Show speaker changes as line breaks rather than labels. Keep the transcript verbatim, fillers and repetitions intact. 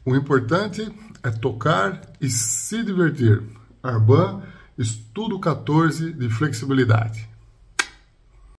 O importante é tocar e se divertir. Arban, estudo quatorze de flexibilidade.